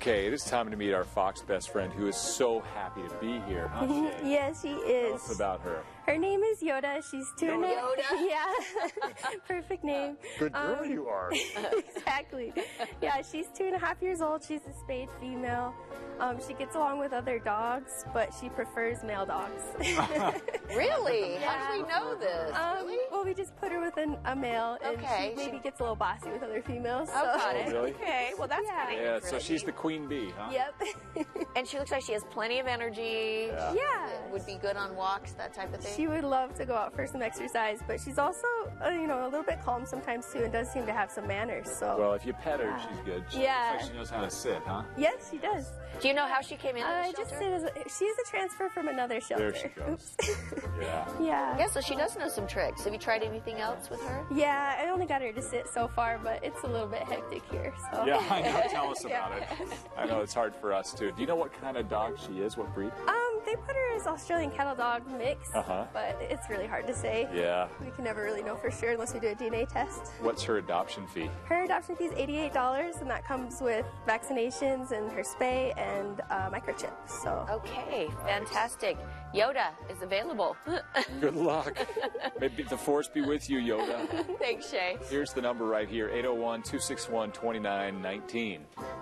Okay, it is time to meet our fox best friend who is so happy to be here. Huh, Shay? Yes, she Tell is. us about her. Her name is Yoda. She's 2 Yoda? Yeah, perfect name. Good girl you are. Exactly. Yeah, she's 2.5 years old. She's a spayed female. She gets along with other dogs, but she prefers male dogs. Really? How do we know this? Really? Well, we just put her with a male, and Okay, she maybe she- gets a little bossy with other females. Oh, so. got it. really? Okay, well that's Yeah. kind of Yeah, so she's the queen bee, huh? Yep. And she looks like she has plenty of energy. Yeah. Yeah. Would be good on walks, that type of thing. She would love to go out for some exercise, but she's also, a little bit calm sometimes too, and does seem to have some manners. So. Well, if you pet her, she's good. She Yeah. looks like she knows how to sit, huh? Yes, she does. Do you know how she came into the I shelter? just said she's a transfer from another shelter. There she goes. Oops. Yeah. Yeah. Yeah, so she does know some tricks. Have you tried anything else with her? Yeah, I only got her to sit so far, but it's a little bit hectic here. So. Yeah, I know. Tell us about it. I know it's hard for us too. Do you know what kind of dog she is? What breed? They put her as Australian cattle dog mix, Uh-huh. but it's really hard to say. Yeah. We can never really know for sure unless we do a DNA test. What's her adoption fee? Her adoption fee is $88, and that comes with vaccinations and her spay and microchip. So. Okay, fantastic. Yoda is available. Good luck. May the force be with you, Yoda. Thanks, Shay. Here's the number right here, 801-261-2919.